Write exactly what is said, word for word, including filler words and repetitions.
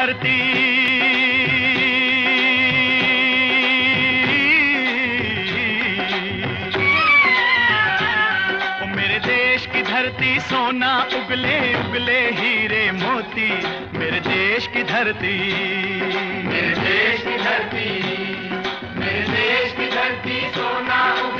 धरती, ओ मेरे देश की धरती सोना उगले उगले हीरे मोती, मेरे देश की धरती, मेरे देश की धरती, मेरे देश की धरती सोना उगले